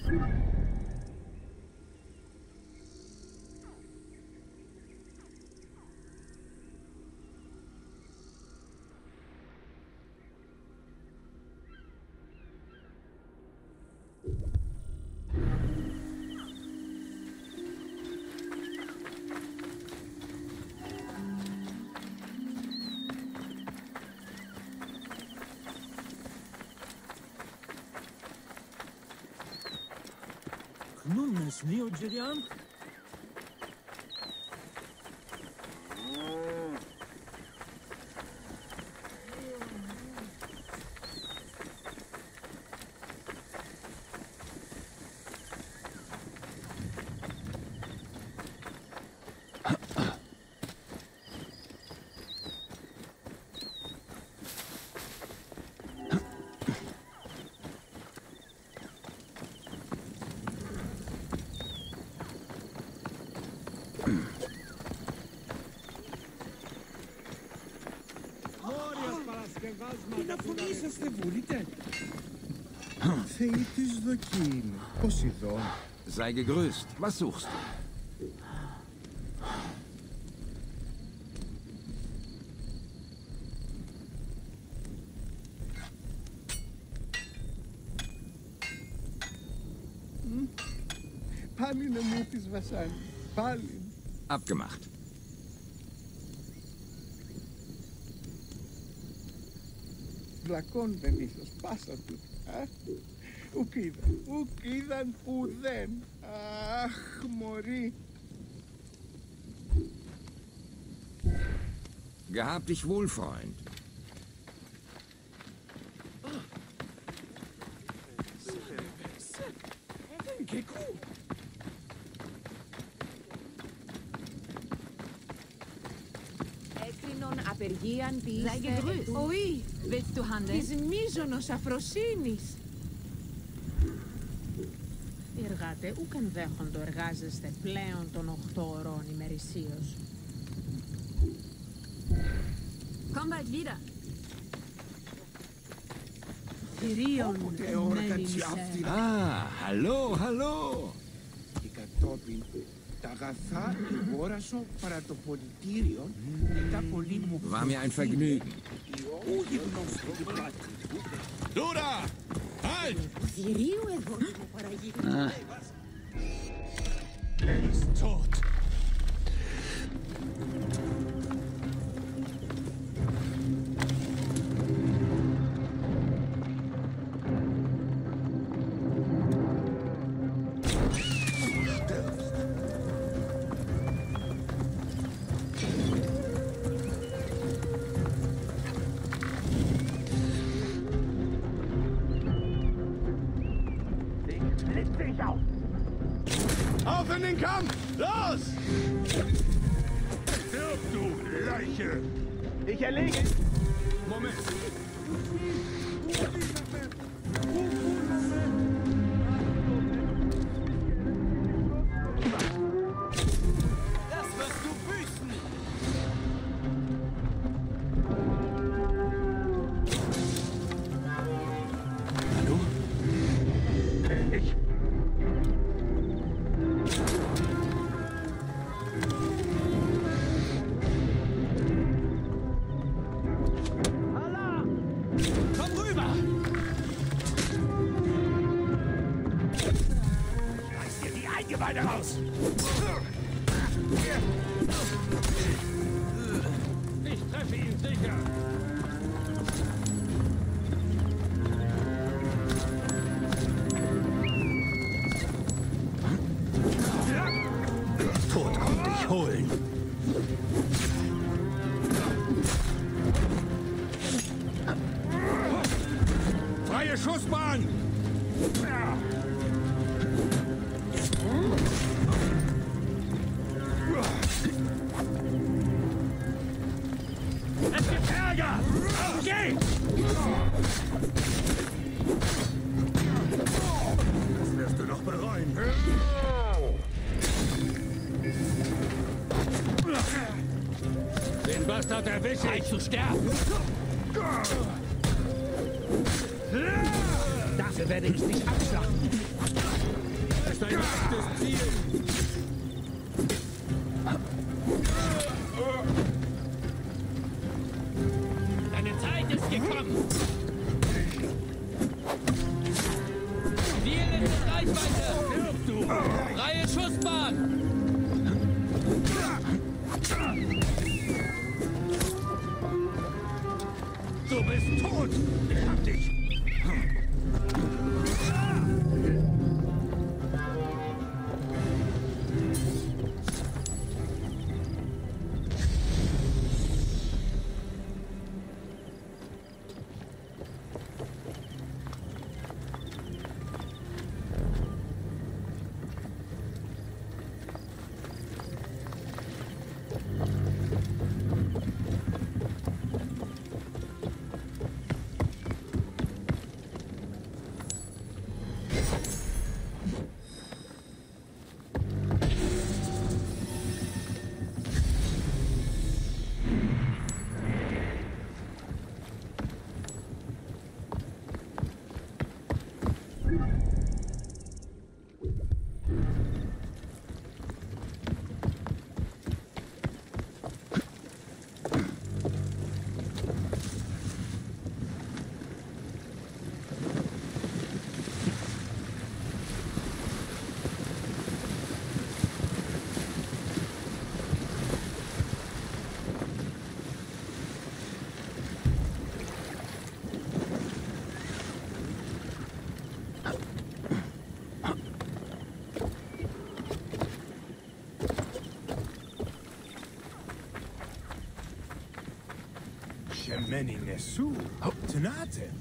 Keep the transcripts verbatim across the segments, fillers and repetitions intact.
Non es neo geriam? Είναι αφού είσαστε βούλητε. Θεοί της δοκίμη. Ποσειδών. Sei gegrüßt. Was suchst du? Πάλι είναι μου της βασάνι. Πάλι. Abgemacht. Βλακώνται ίσως πάσα του. Ουκ είδαν, ουκ είδαν ουδέν. Αχ, μωρή. Gehab dich wohl, Freund. Απεργίαν της... Sei gegrüßt. Oui. Willst du handeln? Της μείζωνος αφροσύνης. Οι εργάτε ούκαν δέχοντο εργάζεστε πλέον των οχτώ ωρών ημερησίως. Komm bald wieder. Κυρίων μέλησέ. Ah, hallo, hallo. Και κατόπιν τα αγαθά εγόρασο παρά το πολιτήριο μετά πολύ μου... War mir ein Vergnügen. Ούγι γνώστηκε πλάτη. Du da! Halt! Θηρίου εδώ μου παραγεί. Er ist tot. Auf in den Kampf! Los! Stirb, du Leiche! Ich erlege... Moment! Das wirst du büßen! Hallo? Ich... Komm rüber! Reiß dir die Eingeweide raus! Ich treffe ihn sicher! Tod kommt dich holen. Freie Schussbahn! Es gibt Ärger! Geh! Das wirst du noch bereuen. Den Bastard erwische ich! zu sterben! Dafür werde ich dich abschlachten. ist ein echtes Ziel. Deine Zeit ist gekommen. Ziel ist in Reichweite. Stirb du! Freie Schussbahn. Du bist tot! Ich hab dich! Shemeni Nesu. Tanate.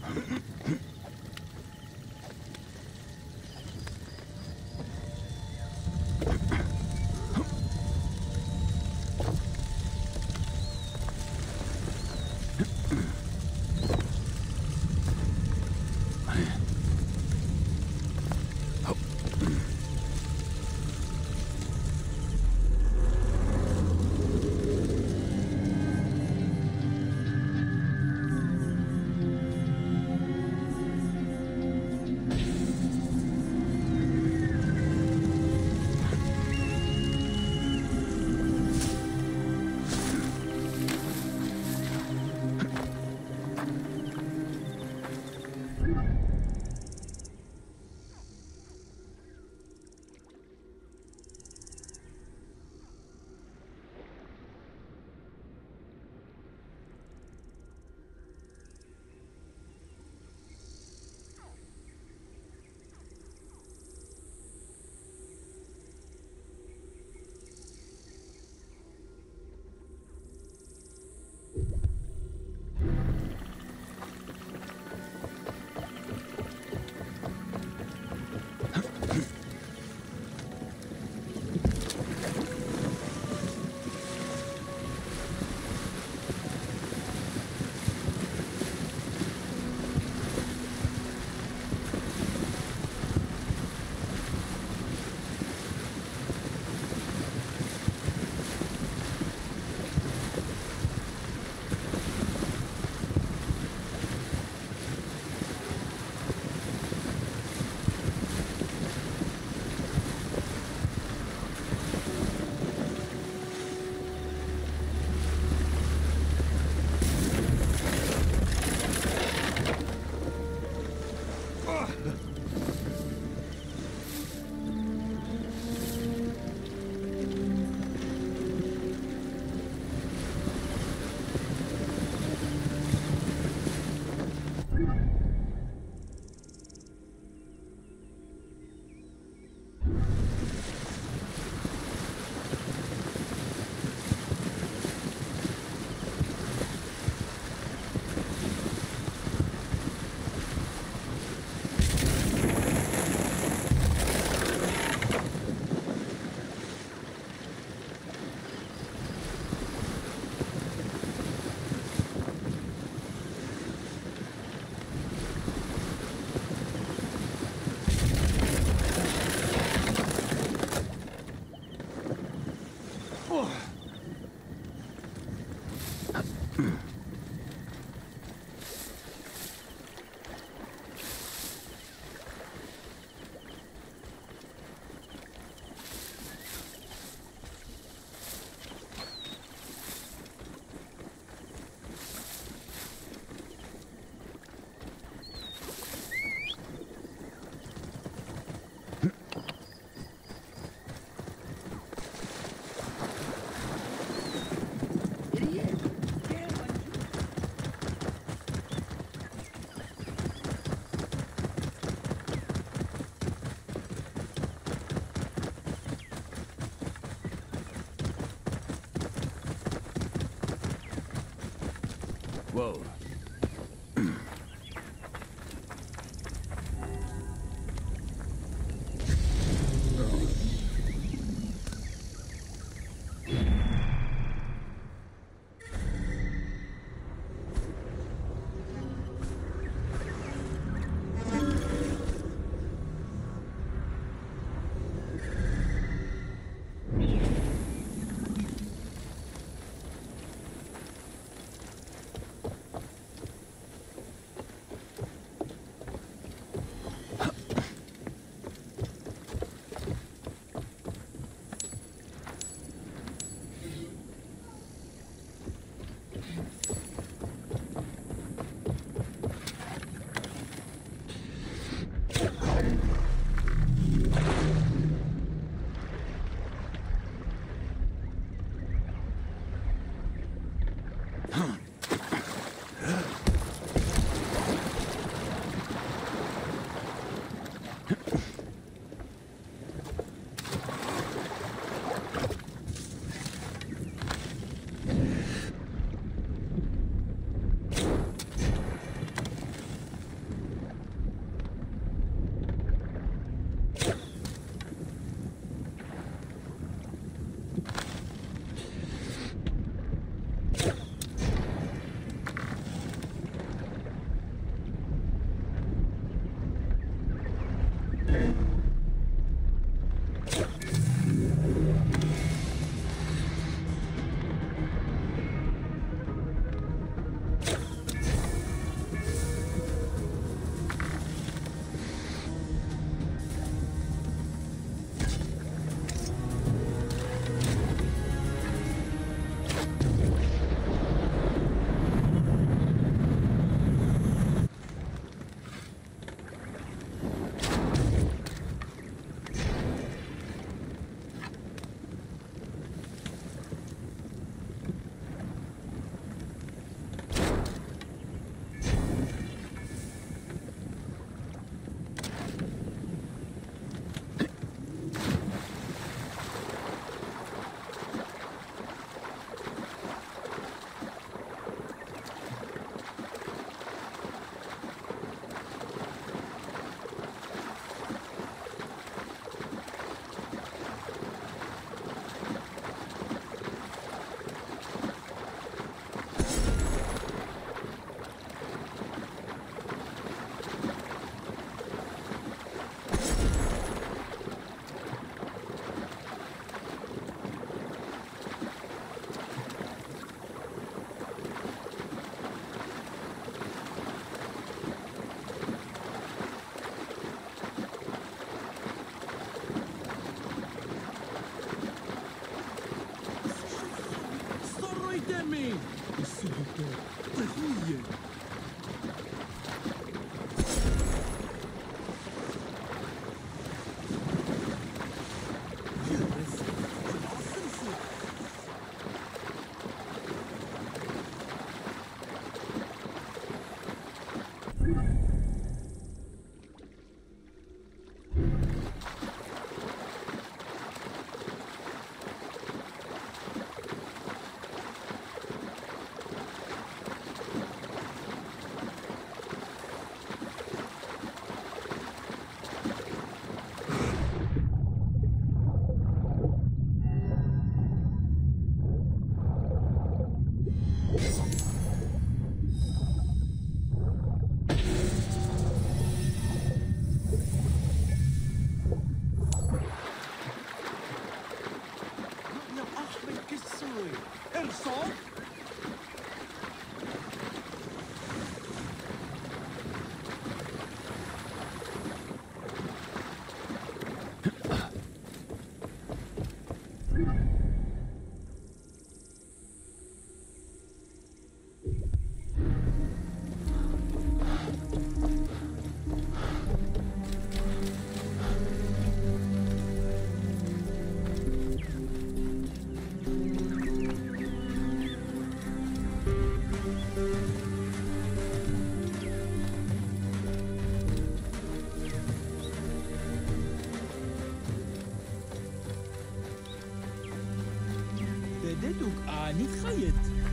נתחיית.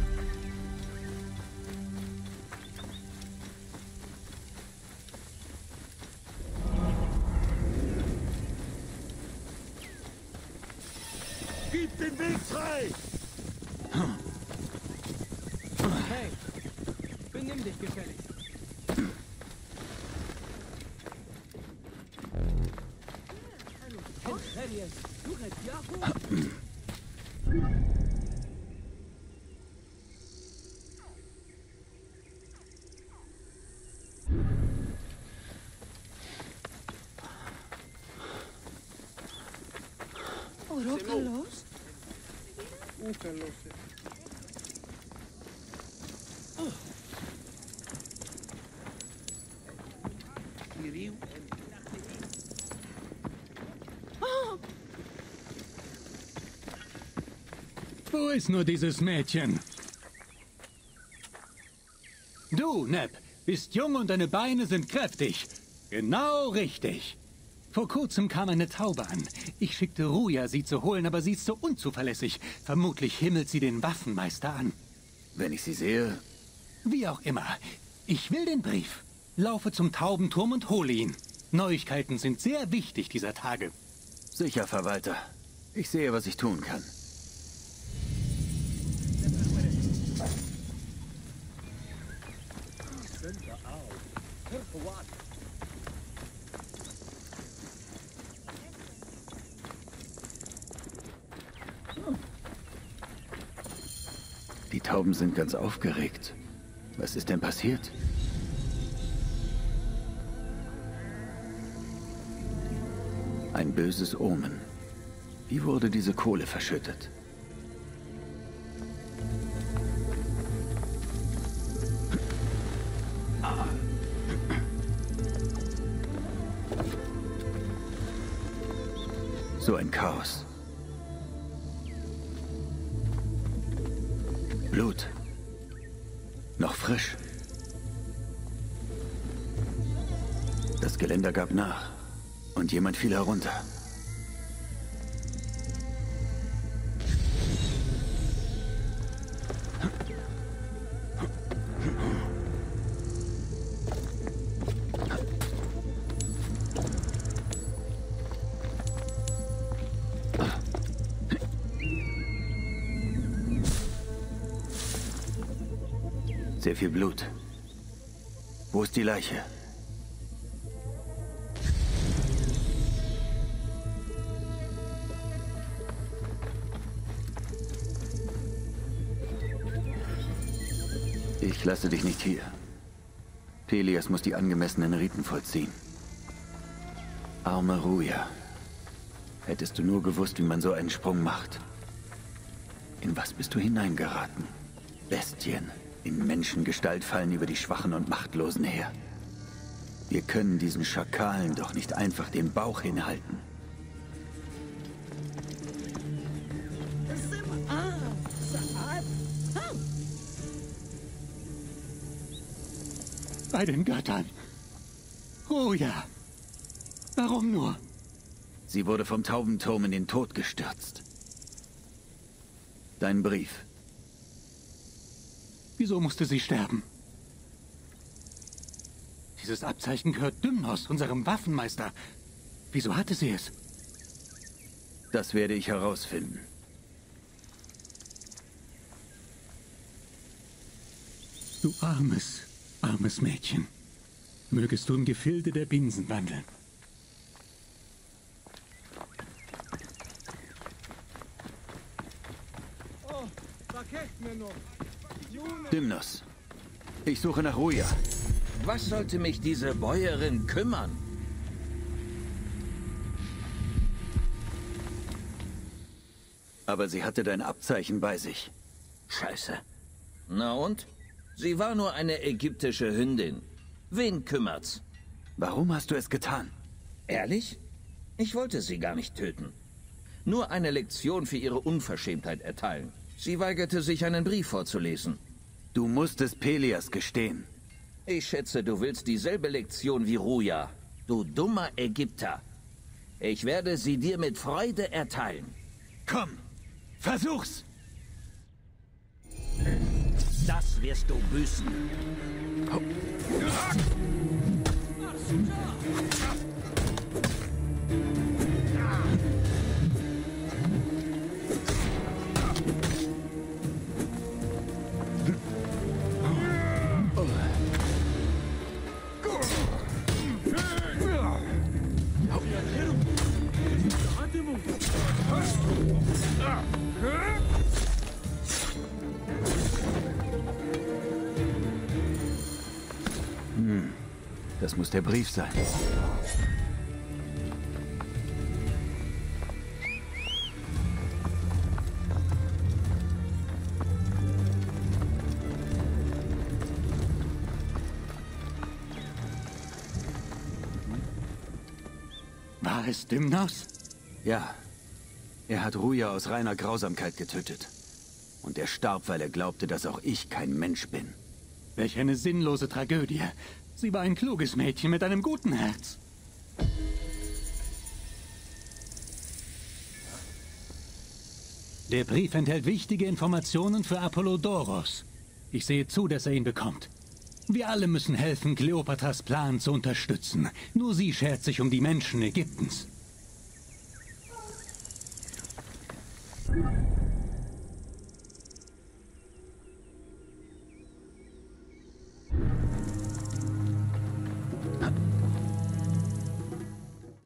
Gib den Weg frei! Hey, benimm dich gefällig. Ωραίο καλός. Ού, καλός. Κυρίου. Wo ist nur dieses Mädchen? Du, Neb, bist jung und deine Beine sind kräftig. Genau richtig. Vor kurzem kam eine Taube an. Ich schickte Ruja, sie zu holen, aber sie ist so unzuverlässig. Vermutlich himmelt sie den Waffenmeister an. Wenn ich sie sehe... Wie auch immer. Ich will den Brief. Laufe zum Taubenturm und hole ihn. Neuigkeiten sind sehr wichtig dieser Tage. Sicher, Verwalter. Ich sehe, was ich tun kann. Tauben sind ganz aufgeregt. Was ist denn passiert? Ein böses Omen. Wie wurde diese Kohle verschüttet? So ein Chaos. Blut. Noch frisch. Das Geländer gab nach. Und jemand fiel herunter. Sehr viel Blut. Wo ist die Leiche? Ich lasse dich nicht hier. Pelias muss die angemessenen Riten vollziehen. Arme Ruja. Hättest du nur gewusst, wie man so einen Sprung macht. In was bist du hineingeraten? Bestien in Menschengestalt fallen über die Schwachen und Machtlosen her. Wir können diesen Schakalen doch nicht einfach den Bauch hinhalten. Bei den Göttern. Ruja. Warum nur? Sie wurde vom Taubenturm in den Tod gestürzt. Dein Brief. Wieso musste sie sterben? Dieses Abzeichen gehört Dymnos, unserem Waffenmeister. Wieso hatte sie es? Das werde ich herausfinden. Du armes, armes Mädchen. Mögest du im Gefilde der Binsen wandeln. Oh, vergesst mir noch. Dymnos. Ich suche nach Ruja. Was sollte mich diese Bäuerin kümmern? Aber sie hatte dein Abzeichen bei sich. Scheiße. Na und? Sie war nur eine ägyptische Hündin. Wen kümmert's? Warum hast du es getan? Ehrlich? Ich wollte sie gar nicht töten. Nur eine Lektion für ihre Unverschämtheit erteilen. Sie weigerte sich, einen Brief vorzulesen. Du musstest Pelias gestehen. Ich schätze, du willst dieselbe Lektion wie Ruja. Du dummer Ägypter. Ich werde sie dir mit Freude erteilen. Komm, versuch's! Das wirst du büßen. Hm, das muss der Brief sein. War es Dymnos? Ja. Er hat Ruja aus reiner Grausamkeit getötet. Und er starb, weil er glaubte, dass auch ich kein Mensch bin. Welch eine sinnlose Tragödie. Sie war ein kluges Mädchen mit einem guten Herz. Der Brief enthält wichtige Informationen für Apollodoros. Ich sehe zu, dass er ihn bekommt. Wir alle müssen helfen, Kleopatras Plan zu unterstützen. Nur sie schert sich um die Menschen Ägyptens.